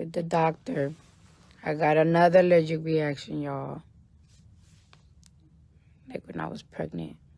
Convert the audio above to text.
with the doctor. I got another allergic reaction, y'all. Like when I was pregnant.